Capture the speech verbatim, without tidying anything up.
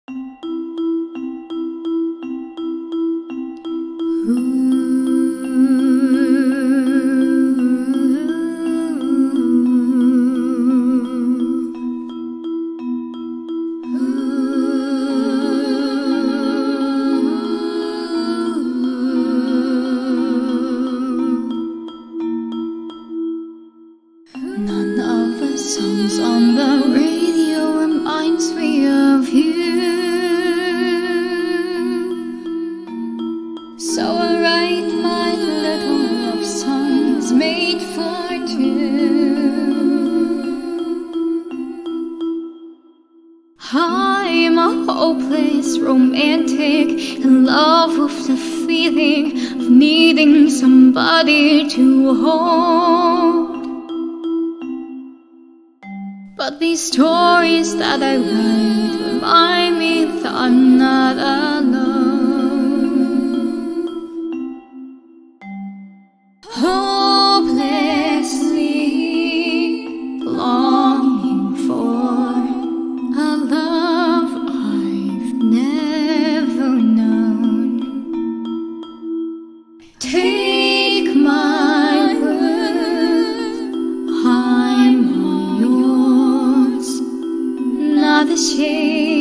None of the songs on the radio reminds me of you. So I write my little love songs made for two. I'm a hopeless romantic in love with the feeling of needing somebody to hold. But these stories that I write remind me that I'm not alone. Hopelessly longing for a love I've never known. Take my word, I'm the shade